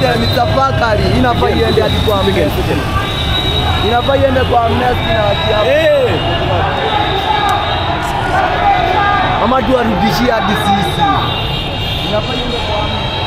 system itafakari inafaa iende hadi kwa Amnesty. Inafaa iende kwa Amnesty na wakiapo. Ama tuwarudishie hadi sisi. Inafaa iende kwa Amnesty.